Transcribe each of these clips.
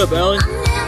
up, Ellie?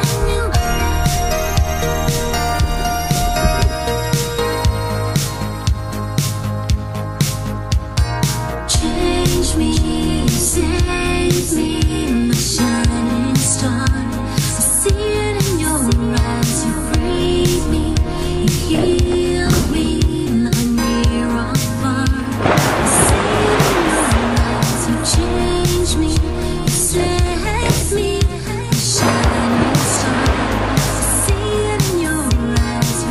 Change me, save me, my shining star. I see it in your eyes, you breathe me, you heal me, like near or far. I see it in your eyes, you change me, you save me, my shining star. I see it in your eyes,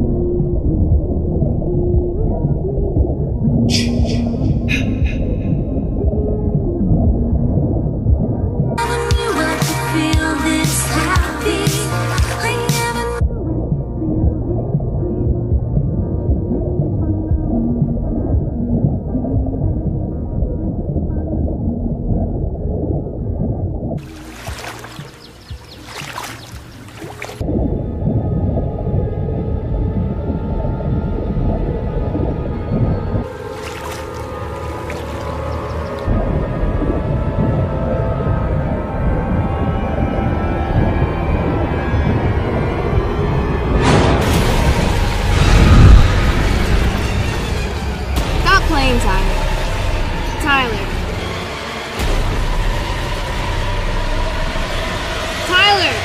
playing time. Tyler. Tyler!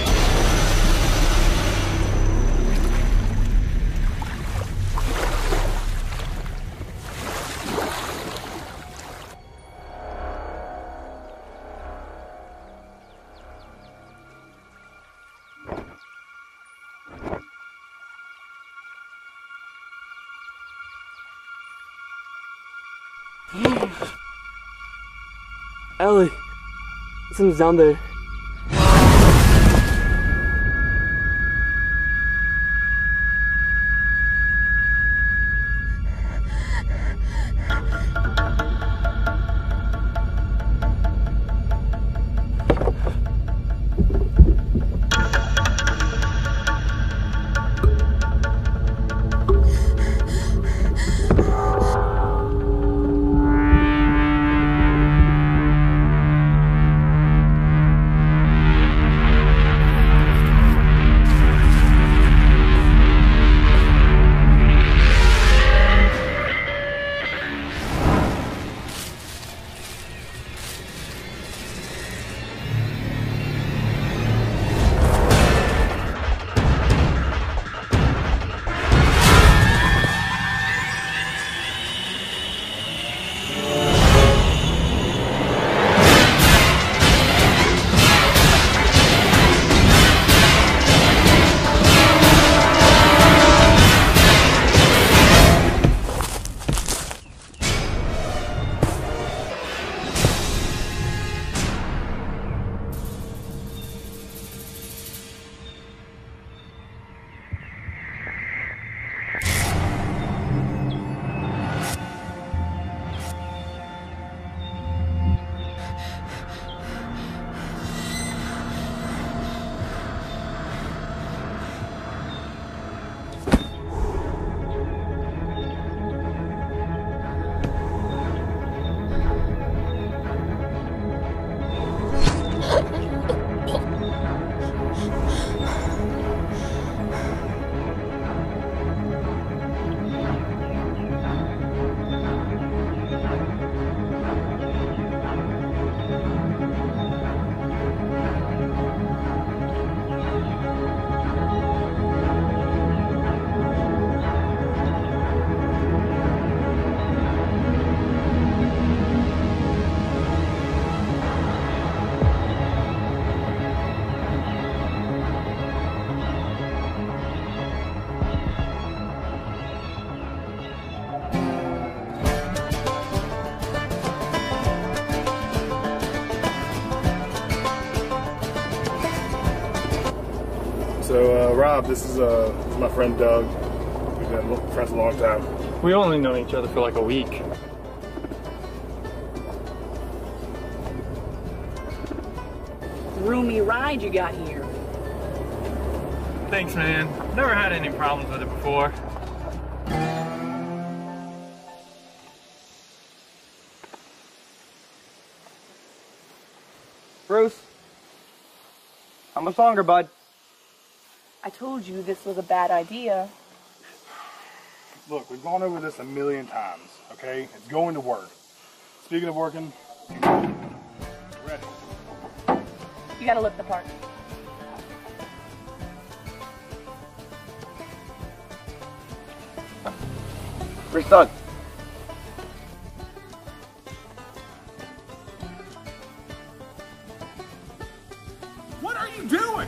Ellie, something's down there. So, Rob, this is my friend Doug. We've been friends a long time. We only known each other for like a week. Roomy ride you got here. Thanks, man. Never had any problems with it before. Bruce? How much longer, bud? I told you this was a bad idea. Look, we've gone over this a million times, okay? It's going to work. Speaking of working, ready. You gotta look the part. Where's Doug? What are you doing?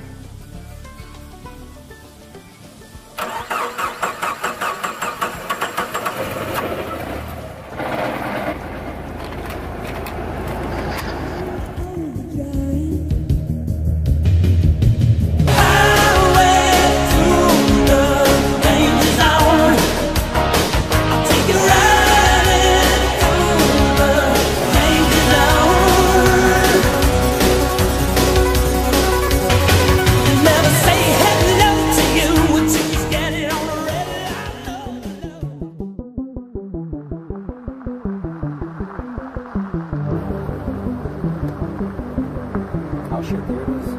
Oh shit, there it is.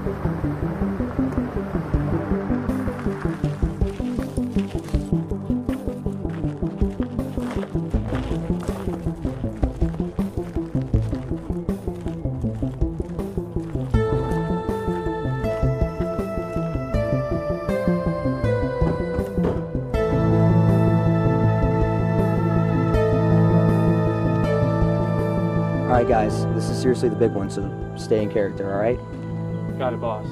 Alright guys, this is seriously the big one, so stay in character, alright? Got it, boss.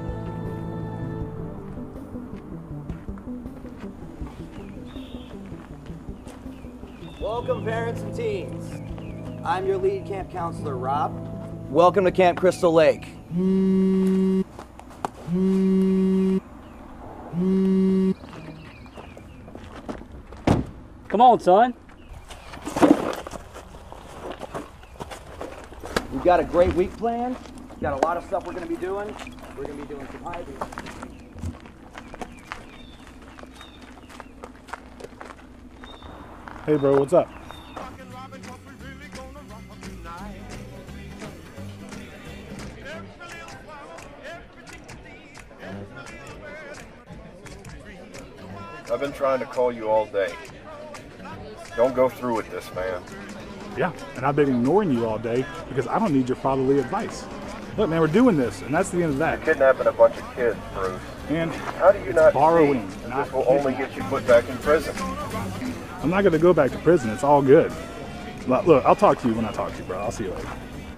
Welcome parents and teens. I'm your lead camp counselor, Rob. Welcome to Camp Crystal Lake. Come on, son. We've got a great week planned. We've got a lot of stuff we're going to be doing. We're going to be doing some hiking. Hey, bro, what's up? I've been trying to call you all day. Don't go through with this, man. Yeah, and I've been ignoring you all day because I don't need your fatherly advice. Look, man, we're doing this, and that's the end of that. You're kidnapping a bunch of kids, Bruce. And how do you not borrowing, see not this will only get you put back in prison? I'm not going to go back to prison. It's all good. Look, I'll talk to you when I talk to you, bro. I'll see you later.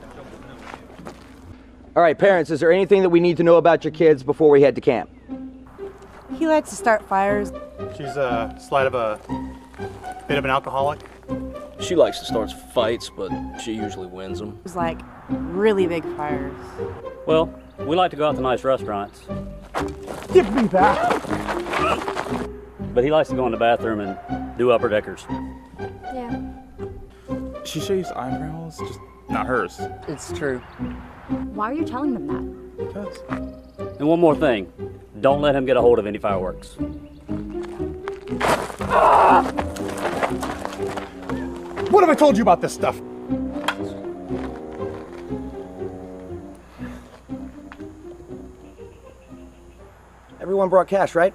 All right, parents, is there anything that we need to know about your kids before we head to camp? He likes to start fires. She's slight of a bit of an alcoholic. She likes to start fights, but she usually wins them. It's like really big fires. Well, we like to go out to nice restaurants. Give me that! But he likes to go in the bathroom and do upper deckers. Yeah. She shaves eyebrows, just not hers. It's true. Why are you telling them that? Because. And one more thing. Don't let him get a hold of any fireworks. What have I told you about this stuff? Everyone brought cash, right?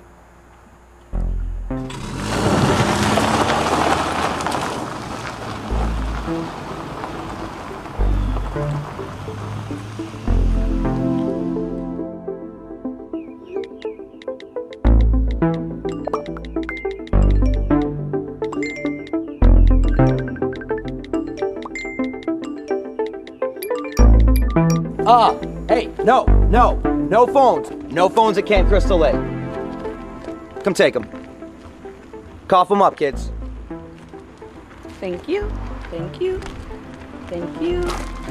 Hey, no phones. No phones at Camp Crystal Lake. Come take them. Cough them up, kids. Thank you. Thank you. Thank you.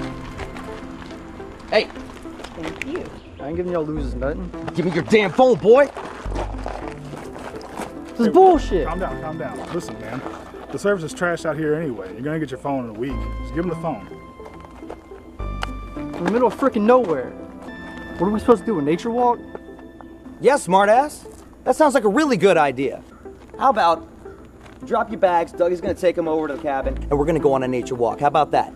Hey, Thank you. I ain't giving y'all losers nothing. Give me your damn phone, boy. This is bullshit. Calm down. Listen, man. The service is trashed out here anyway. You're going to get your phone in a week. Just give him the phone. In the middle of freaking nowhere. What are we supposed to do, a nature walk? Yeah, smartass. That sounds like a really good idea. How about drop your bags, Doug is gonna take them over to the cabin, and we're gonna go on a nature walk. How about that?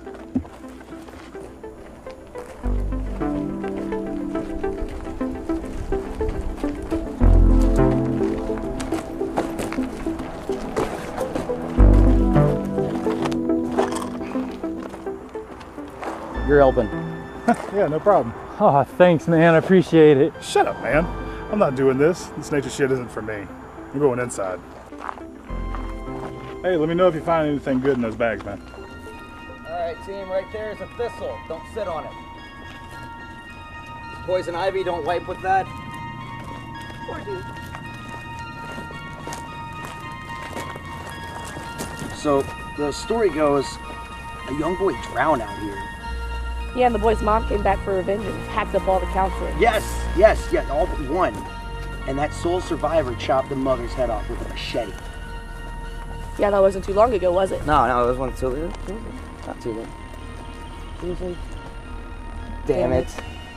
You're helping. Yeah, no problem. Oh, thanks, man. I appreciate it. Shut up, man. I'm not doing this. This nature shit isn't for me. I'm going inside. Hey, let me know if you find anything good in those bags, man. Alright, team, right there is a thistle. Don't sit on it. Poison ivy, don't wipe with that. Poor dude. So, the story goes, a young boy drowned out here. Yeah, and the boy's mom came back for revenge and hacked up all the counseling. Yes, all but one. And that sole survivor chopped the mother's head off with a machete. Yeah, that wasn't too long ago, was it? No, it wasn't too late. Not too late. Seriously? Damn it.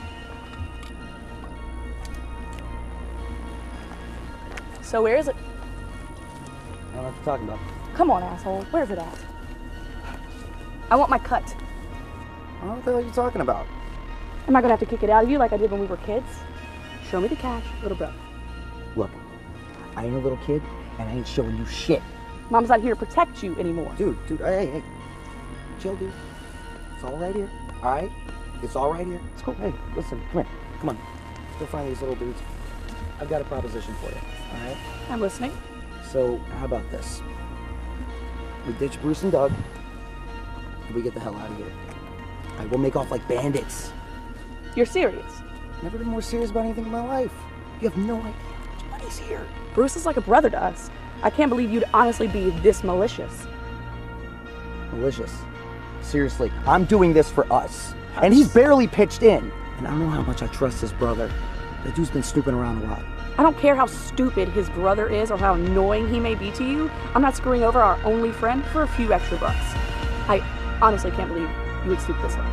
So where is it? I don't know what you're talking about. Come on, asshole. Where's it at? I want my cut. I don't know what the hell you're talking about. Am I gonna have to kick it out of you like I did when we were kids? Show me the cash, little bro. Look, I ain't a little kid, and I ain't showing you shit. Mom's not here to protect you anymore. Dude, hey. Chill, dude. It's all right here, all right? It's all right here. It's cool. Hey, listen, come here. Come on. Go find these little dudes. I've got a proposition for you, all right? I'm listening. So, how about this? We ditch Bruce and Doug, and we get the hell out of here. All right, we'll make off like bandits. You're serious? Never been more serious about anything in my life. You have no idea how much money's here. Bruce is like a brother to us. I can't believe you'd honestly be this malicious. Malicious? Seriously, I'm doing this for us. And he's barely pitched in. And I don't know how much I trust his brother. That dude's been snooping around a lot. I don't care how stupid his brother is or how annoying he may be to you. I'm not screwing over our only friend for a few extra bucks. I honestly can't believe you would stoop this low.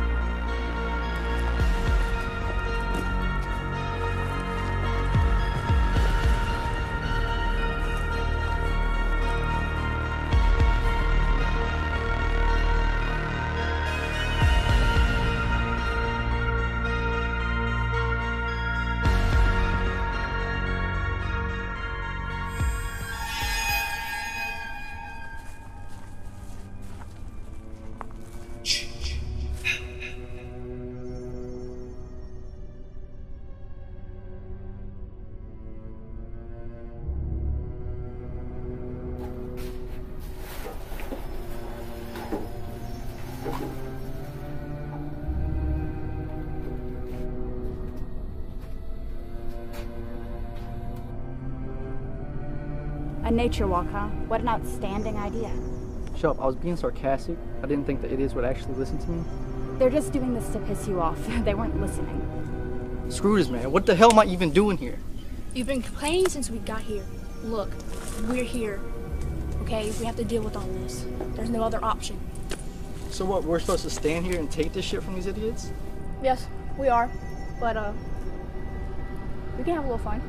A nature walk, huh? What an outstanding idea. Shut up, I was being sarcastic. I didn't think the idiots would actually listen to me. They're just doing this to piss you off. They weren't listening. Screw this, man. What the hell am I even doing here? You've been complaining since we got here. Look, we're here. Okay, we have to deal with all this. There's no other option. So what, we're supposed to stand here and take this shit from these idiots? Yes, we are. But, we can have a little fun.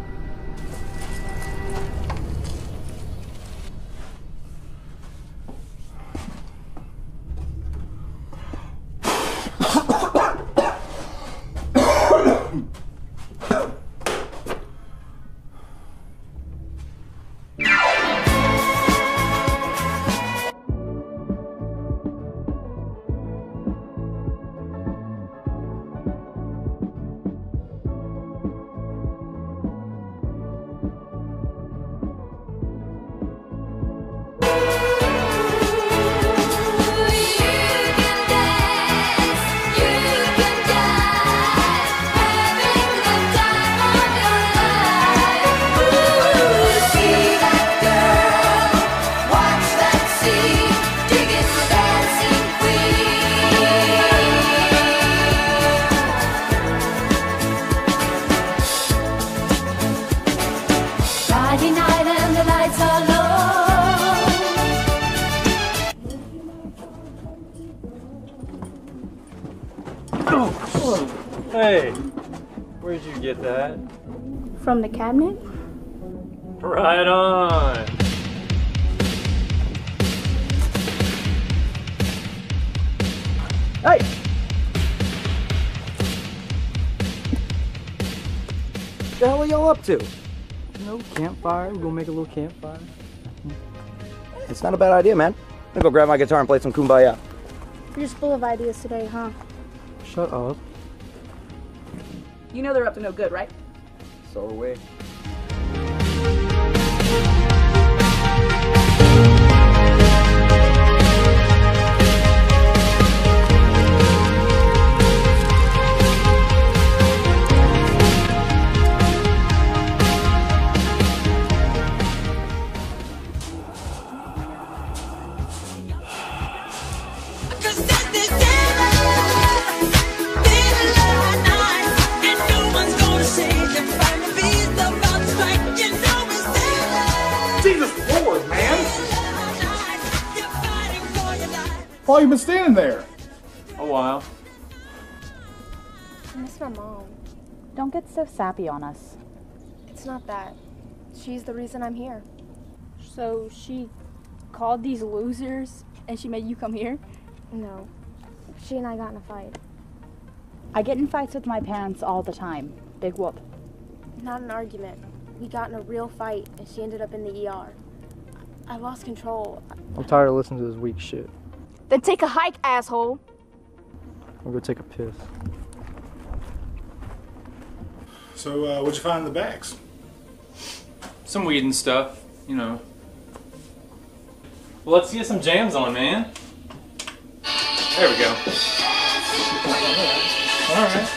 Hey, where'd you get that? From the cabinet? Right on. Hey! What the hell are y'all up to? No campfire. We're gonna make a little campfire. It's not a bad idea, man. I'm gonna go grab my guitar and play some Kumbaya. You're just full of ideas today, huh? Shut up. You know they're up to no good, right? So are we. How long you been standing there? A while. I miss my mom. Don't get so sappy on us. It's not that. She's the reason I'm here. So she called these losers and she made you come here? No. She and I got in a fight. I get in fights with my parents all the time. Big whoop. Not an argument. We got in a real fight and she ended up in the ER. I lost control. I'm tired of listening to this weak shit. Then take a hike, asshole. I'll go take a piss. So, what'd you find in the bags? Some weed and stuff, you know. Well, let's get some jams on, man. There we go. Alright.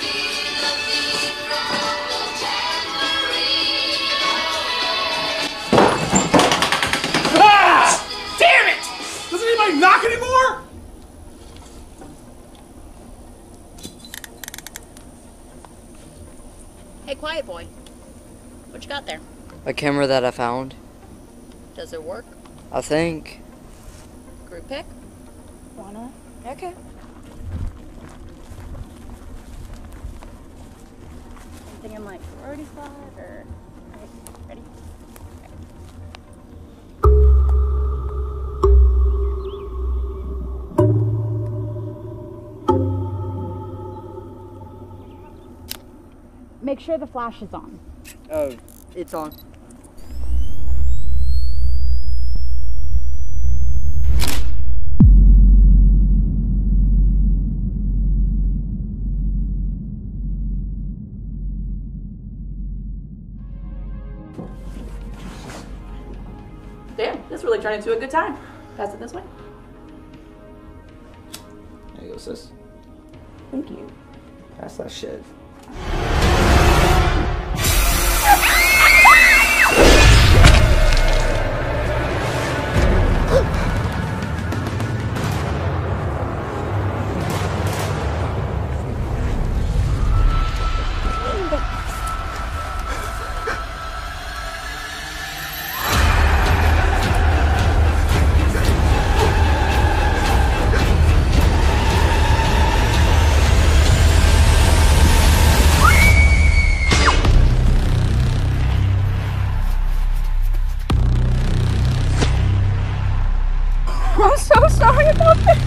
Ah! Damn it! Doesn't anybody knock anymore? Hey, quiet boy. What you got there? A camera that I found. Does it work? I think. Group pick? Why not? Okay. Something in like sorority spot or... Ready? Make sure the flash is on. Oh, it's on. Damn, this really turned into a good time. Pass it this way. There you go, sis. Thank you. Pass that shit. I'm so sorry about this.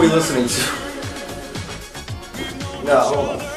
we listening to? No, hold on.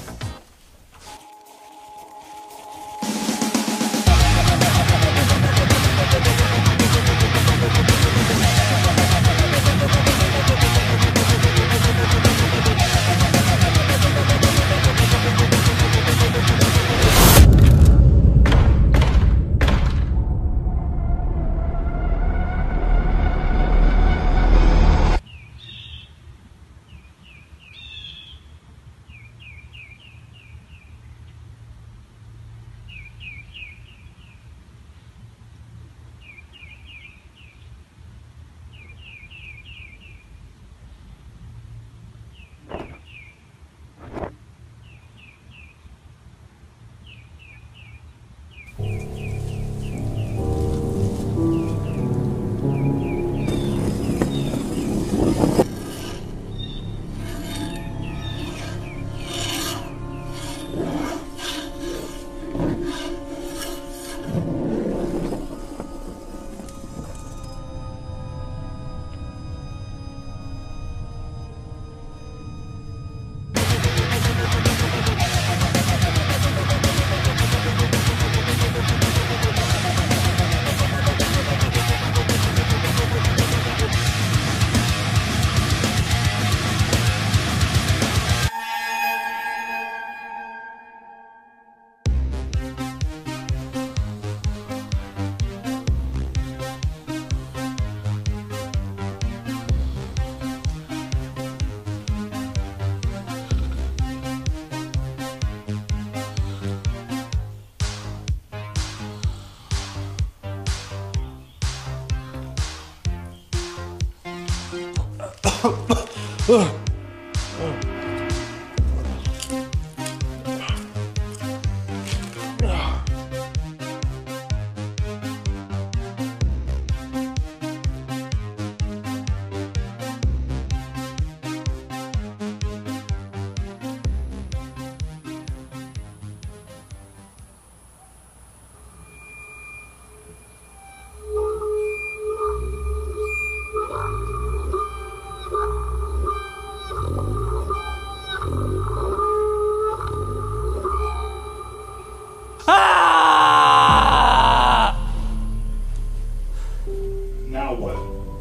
Now what?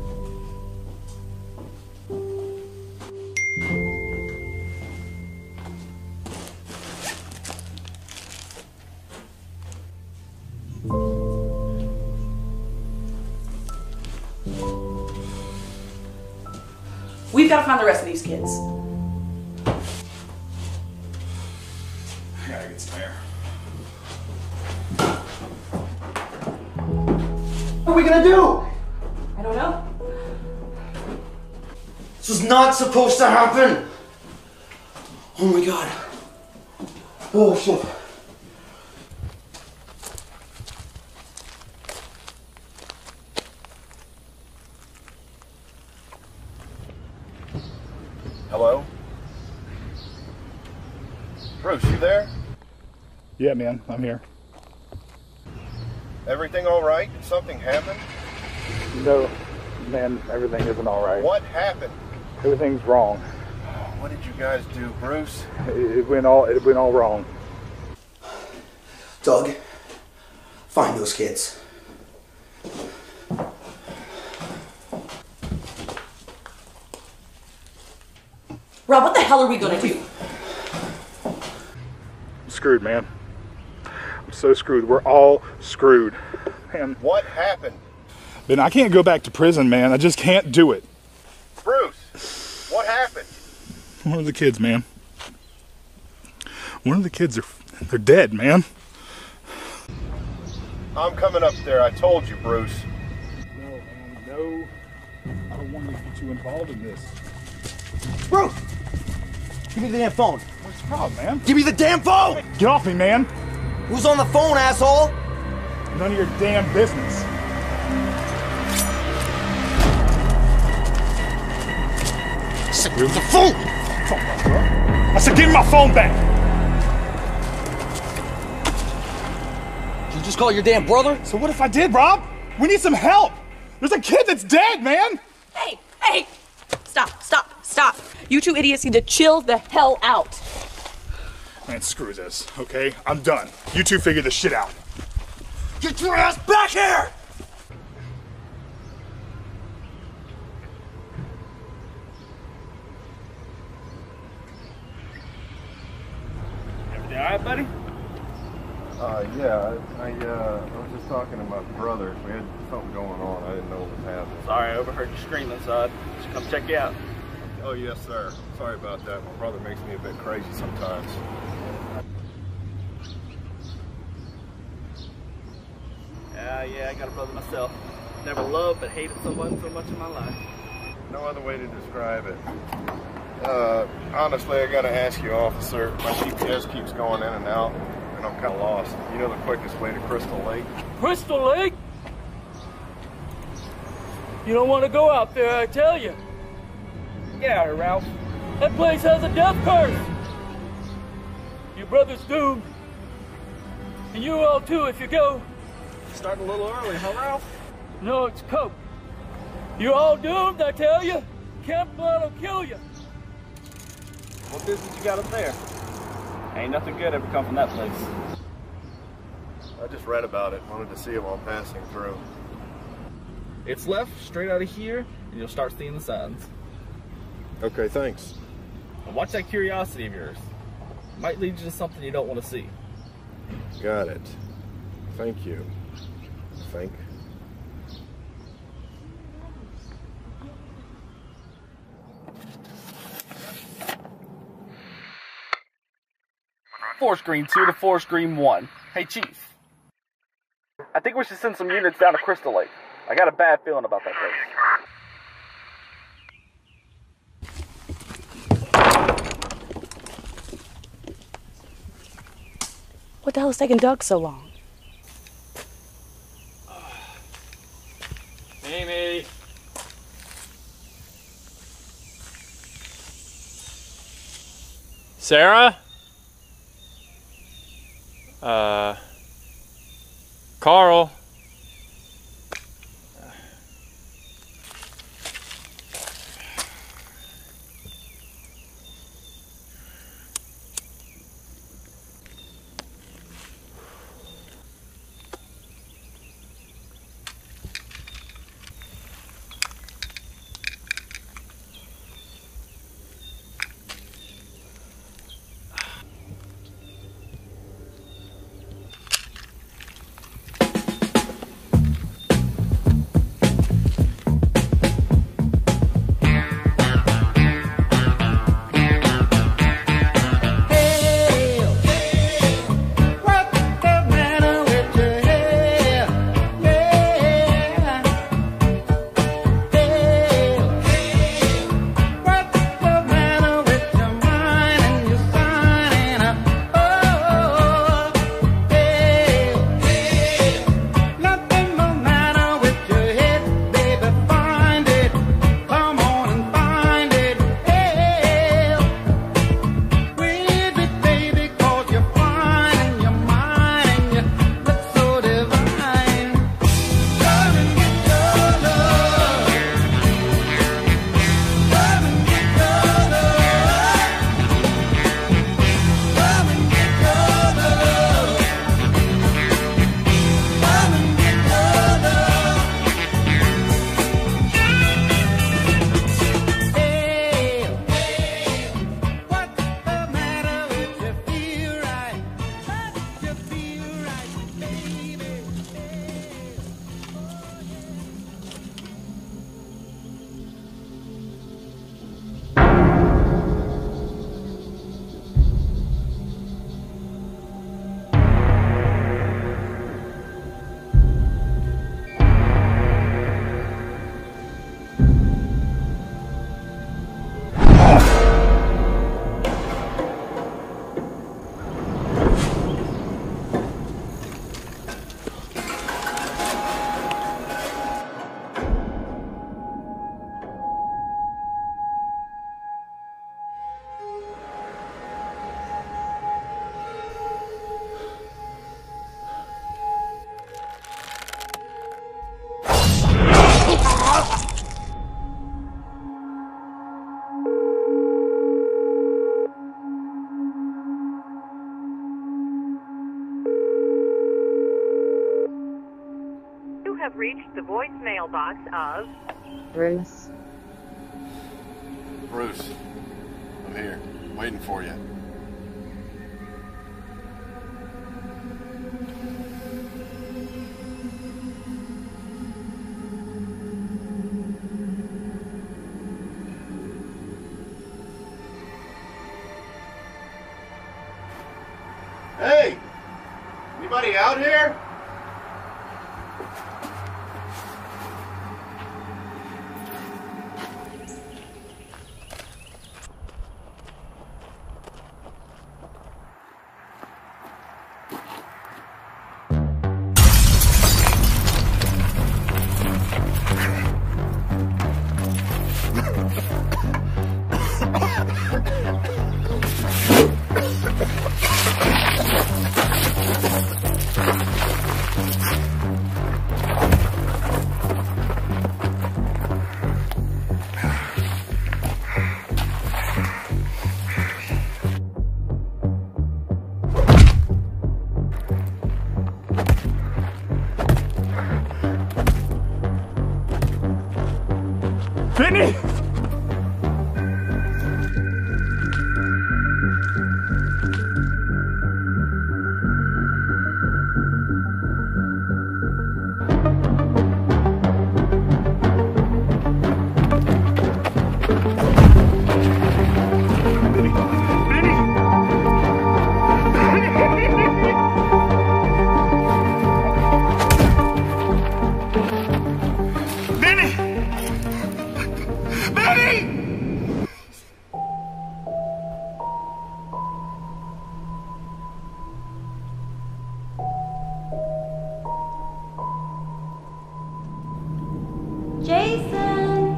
We've got to find the rest of these kids. I gotta get some air. What are we gonna do? I don't know. This was not supposed to happen. Oh my god. Oh shit. Hello? Bruce, you there? Yeah, man, I'm here. Everything all right? Did something happen? No, man, everything isn't all right. What happened? Everything's wrong. What did you guys do, Bruce? It went all wrong. Doug, find those kids. Rob, what the hell are we gonna do? I'm screwed, man. I'm so screwed. We're all screwed. Man. What happened? Ben, I can't go back to prison, man. I just can't do it. Bruce, what happened? One of the kids, man. One of the kids they're dead, man. I'm coming up there. I told you, Bruce. No, man, no. I don't want to get you involved in this. Bruce! Give me the damn phone. What's the problem, man? Give me the damn phone! Get off me, man. Who's on the phone, asshole? None of your damn business. I said, give me the phone! I said, give me my phone back! Did you just call your damn brother? So what if I did, Rob? We need some help! There's a kid that's dead, man! Hey! Stop! Stop. You two idiots need to chill the hell out. Man, screw this, okay? I'm done. You two figure this shit out. Get your ass back here! Everything all right, buddy? Yeah, I was just talking to my brother. We had something going on. I didn't know what was happening. Sorry, I overheard you screaming inside. Just come check you out. Oh, yes, sir. Sorry about that. My brother makes me a bit crazy sometimes. Yeah, I got a brother myself. Never loved but hated someone so much in my life. No other way to describe it. Honestly, I gotta ask you, officer, my GPS keeps going in and out, and I'm kind of lost. You know the quickest way to Crystal Lake? Crystal Lake? You don't want to go out there, I tell you. Get out of here, Ralph. That place has a death curse. Your brother's doomed. And you all too if you go. Starting a little early, huh, Ralph? No, it's coke. You're all doomed, I tell you. Camp blood will kill you. What business you got up there? Ain't nothing good ever come from that place. I just read about it. Wanted to see it while passing through. It's left straight out of here, and you'll start seeing the signs. Okay, thanks. And watch that curiosity of yours. Might lead you to something you don't want to see. Got it. Thank you. I think. Force Green 2 to Force Green 1. Hey, Chief. I think we should send some units down to Crystal Lake. I got a bad feeling about that place. What the hell is taking Doug so long? Amy. Sarah? Carl? have reached the voicemail box of Bruce. Bruce, I'm here, waiting for you. Hey! Anybody out here? Vinny! Jason!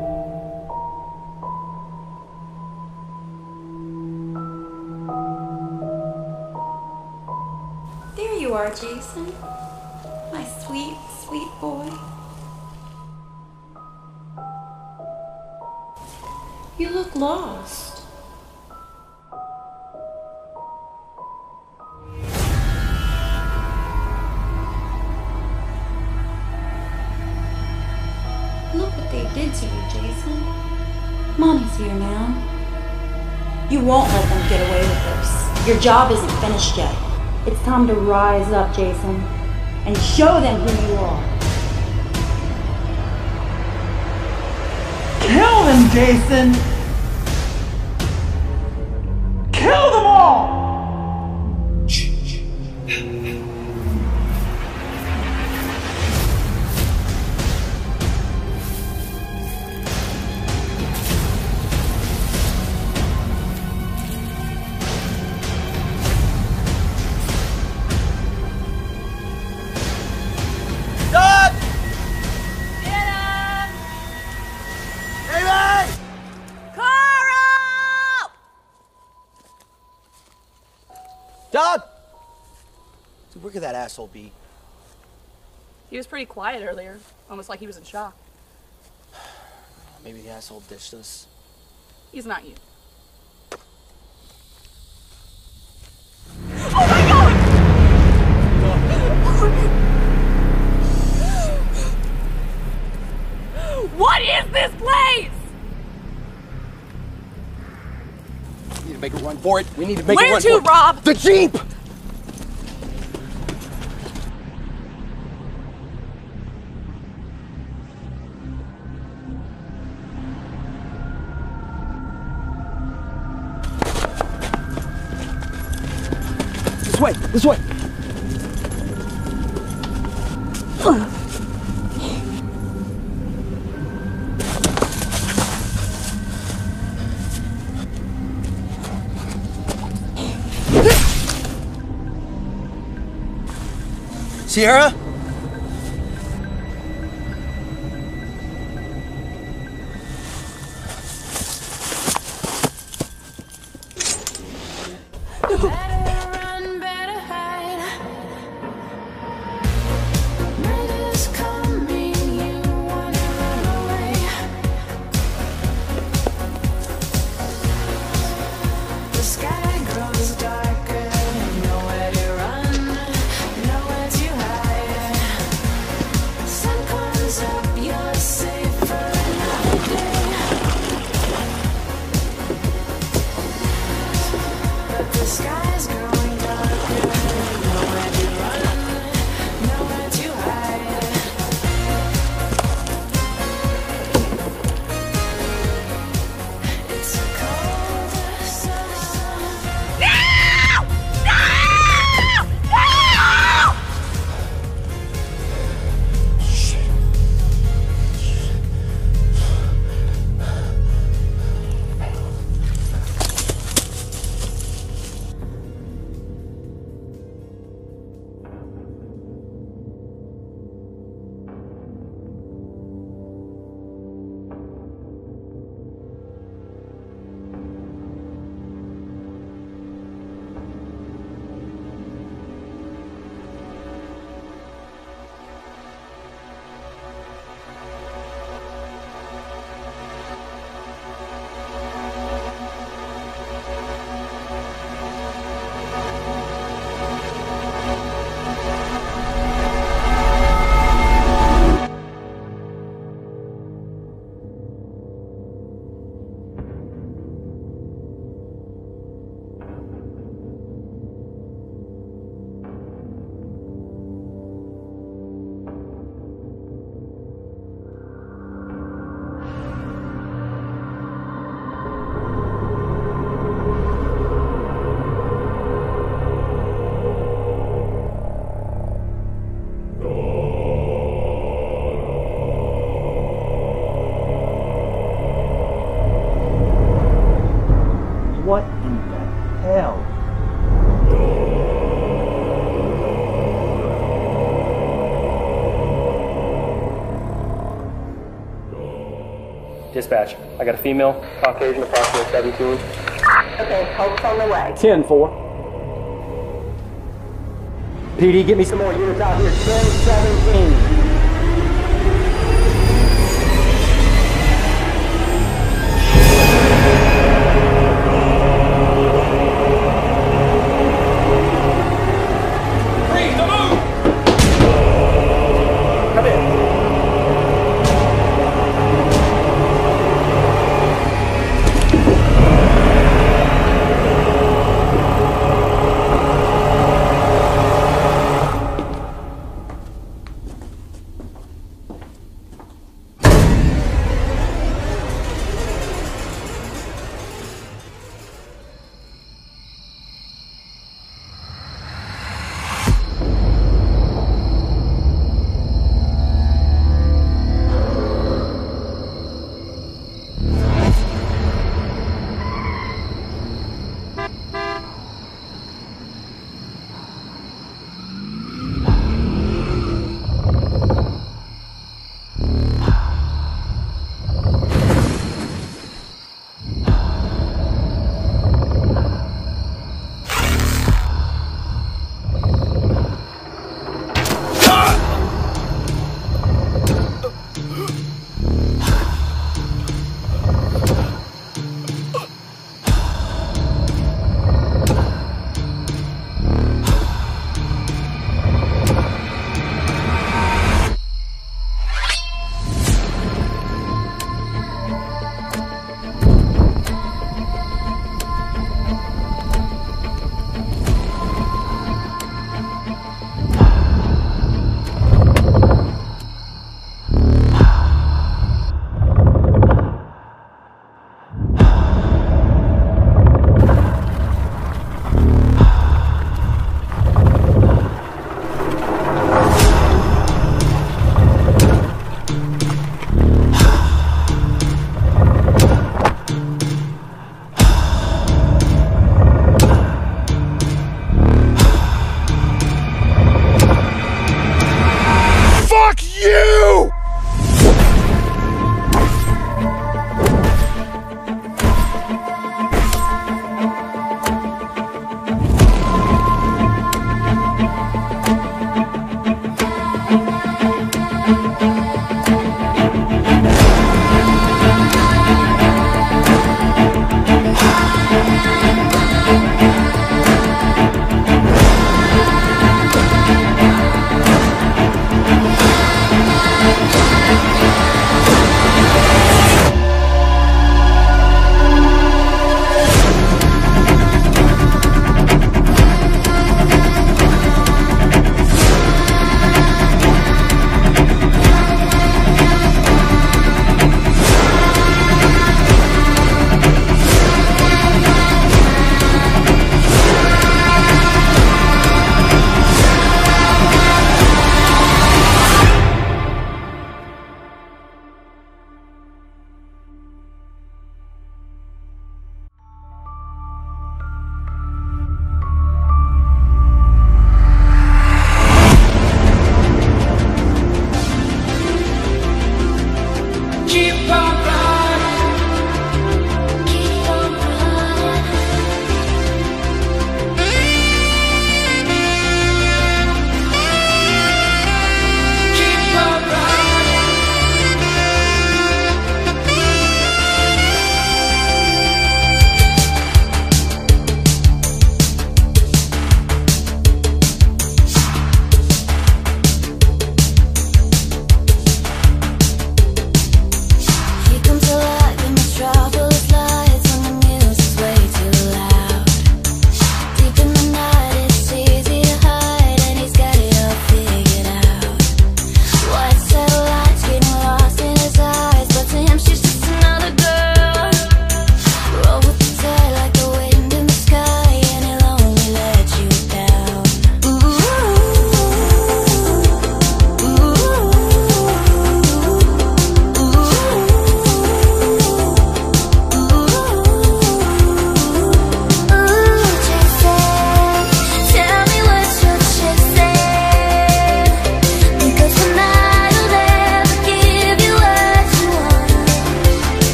There you are, Jason. My sweet, sweet boy. You look lost. Look what they did to you, Jason. Mommy's here now. You won't let them get away with this. Your job isn't finished yet. It's time to rise up, Jason, and show them who you are. Kill them, Jason! Kill them all! Doug! Dude, where could that asshole be? He was pretty quiet earlier, almost like he was in shock. Maybe the asshole ditched us. He's not you. What is this place? We need to make a run for it. We need to make a Where run to, for it. Rob? The Jeep! This way, this way. Sierra? Darker, nowhere to run, nowhere to hide. Dispatch, I got a female, Caucasian, approximately 17. Okay, help's on the way. 10-4. PD, get me some more units out here. 10-17.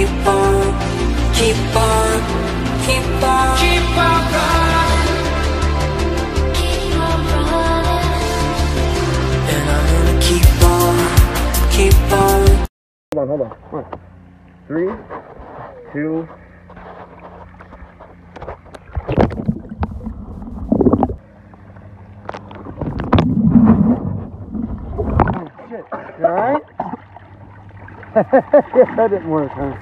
keep on, keep on, keep on, keep on running, keep on running, and I'm gonna keep on, keep on. Hold on. Come on. 3, 2. Shit. You alright? That didn't work, huh?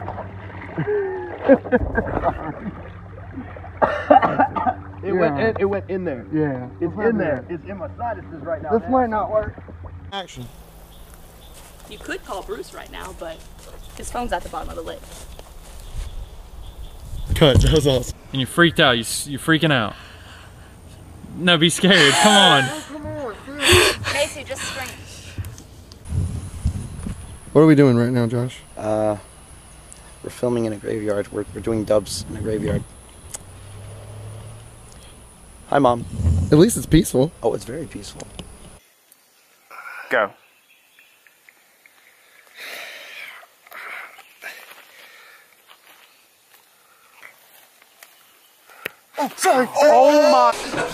It went in there. Yeah. It's in there. It's in my sinuses right now. This might not work. Action. You could call Bruce right now, but his phone's at the bottom of the lake. Cut. That was awesome. And you freaked out. You're freaking out. No, be scared. Come on. Macy, just scream. What are we doing right now, Josh? We're filming in a graveyard. We're doing dubs in a graveyard. Hi, Mom. At least it's peaceful. Oh, it's very peaceful. Go. Oh, sorry. Oh my.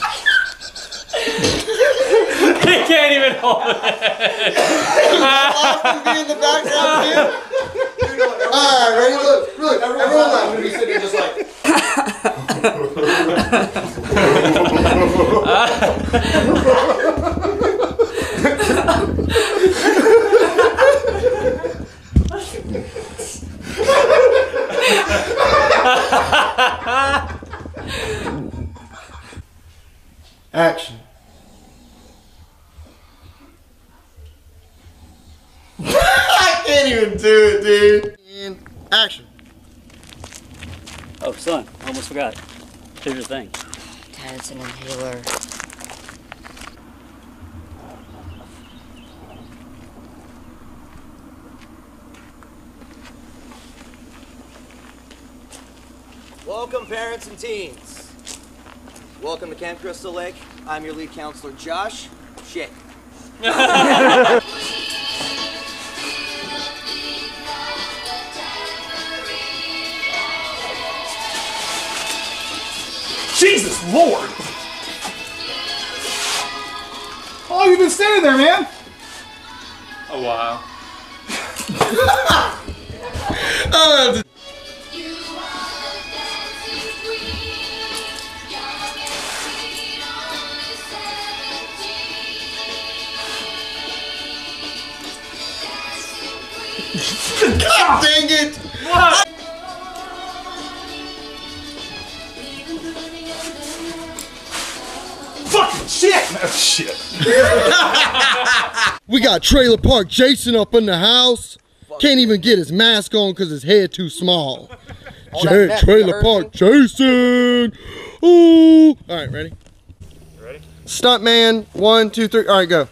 He can't even hold it. Be in the background, dude. Alright, ready? Look, everyone laugh. We're sitting here just like. Action. I can't even do it, dude. And action. Oh, son, almost forgot. Here's your thing. Dad's an inhaler. Welcome, parents and teens. Welcome to Camp Crystal Lake. I'm your lead counselor, Josh. Shit. Jesus Lord! How long have you been standing there, man? A while. God dang it! What? Fucking shit! Oh, shit. We got Trailer Park Jason up in the house. Can't even get his mask on because his head too small. Trailer Park Jason! Ooh! Alright, ready? Ready? Stuntman, 1, 2, 3. Alright, go.